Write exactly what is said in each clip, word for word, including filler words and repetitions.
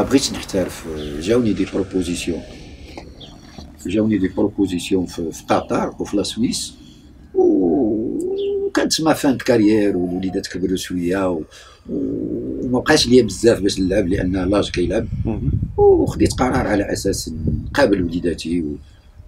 بغيتش نحترف. جاوني دي بروبوزيسيون جاوني دي بروبوزيسيون في, في قطر وفي لا سويس، وكانت ما فان كارير والوليدات كبروا شويه و... وما بقاش ليا بزاف باش نلعب لان لاج كيلعب، وخديت قرار على اساس نقابل وليداتي و...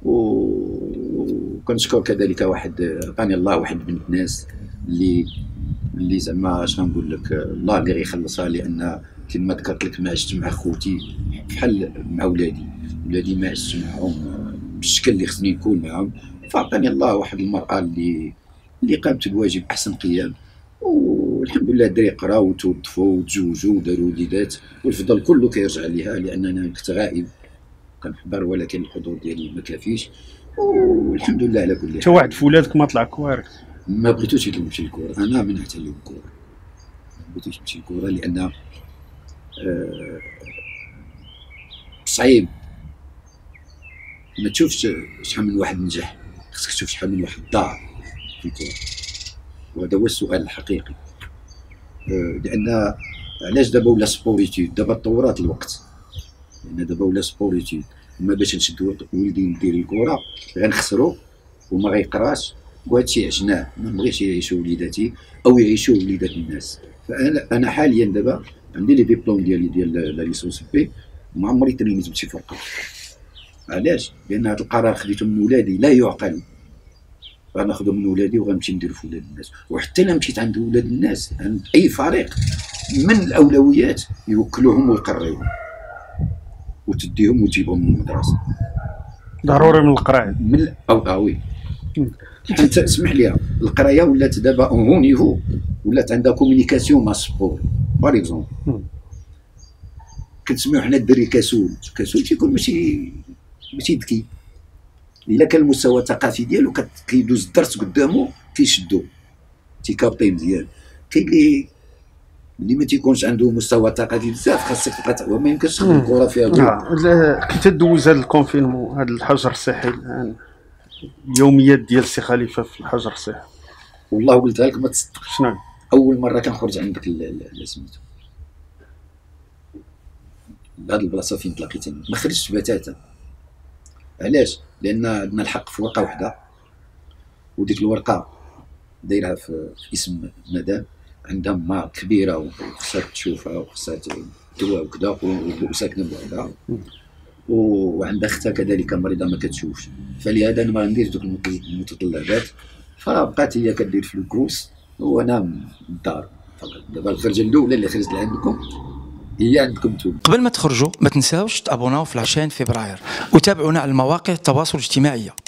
وكنشكر كذلك واحد عطاني الله واحد بنت ناس اللي اللي زعما اش غنقول لك الله اللي غيخلصها، لان كما ذكرت لك ما عشت مع خوتي بحال مع ولادي ولادي ما عشت معهم بالشكل اللي خصني نكون معهم، فعطاني الله واحد المرأة اللي اللي قامت بالواجب احسن قيام، والحمد لله الدراري قراو وتوظفوا وتزوجوا وداروا وليدات، والفضل كله كيرجع ليها لان انا كنت غائب كنحضر ولكن الحضور ديالي ما كافيش، والحمد لله على كل حال. انت واحد في ولادك ما طلع كوارث؟ ما بغيتوش يمشي الكره، انا منعت عليهم الكره، ما بغيتوش يمشي الكره لان أه صعيب ما تشوفش شحال من واحد نجح، خصك تشوف شحال من واحد ضاع في الكره، وهذا هو السؤال الحقيقي. أه لان علاش دابا ولا سبوريتود؟ دابا تطورات الوقت، لان دابا ولا سبوريتود، ما باش نشدو ولدي ندير الكره غنخسرو وما غيقراش، وهذا الشيء عشناه، ما نبغيش يعيشوا وليداتي او يعيشوا وليدات الناس. فانا انا حاليا دابا عندي لي ديبلوم ديالي ديال لا ليسونس بي، وما عمري تلميذ بشي فرقه. علاش؟ لان هذا القرار خديته من ولادي لا يعقل، غناخذو من ولادي وغنمشي ندير في ولاد الناس، وحتى الا مشيت عند ولاد الناس عند اي فريق من الاولويات يوكلوهم ويقريوهم وتديهم وتجيبهم من المدرسه. ضروري من القرايه من او اوي حتى اسمح لي، القرايه ولات دابا اون نيفو، ولات عندها كومونيكاسيون مع السبور. باغ اكزومبل كنسميو حنا الدري كسول، كسول تيكون ماشي ماشي ذكي، الا كان المستوى الثقافي ديالو كيدوز الدرس قدامه كيشدو تيكابطي مزيان. كاين اللي اللي ما تيكونش عنده مستوى ثقافي بزاف خاصك تبقى، وما يمكنش تخدم الكره فيها. اه كي تدوز هذا الكونفينمون هذا الحجر الصحي الان، اليوميات ديال السي خليفه في الحجر الصحي، والله قلتها لك ما تصدقش. شنو اول مره كنخرج عندك سميتو لهاد البلاصه فين تلاقيتني ما خرجتش بتاتا. علاش؟ لان عندنا الحق في ورقه واحده، وديك الورقه دايرها في اسم مدام عندها ما كبيره وخصها تشوفها وخصها دواء وكذا وساكنه بوحدها، وعندها اختها كذلك مريضه ما كتشوفش، فلهذا انا ما غنديرش دوك المتطلبات، فبقات هي كدير في الكروس وانا من الدار فقط. دابا الخرجه الاولى اللي خرجت لعندكم هي عندكم نتوما. قبل ما تخرجوا ما تنساوش تابوناو في عشرين فبراير وتابعونا على المواقع التواصل الاجتماعي.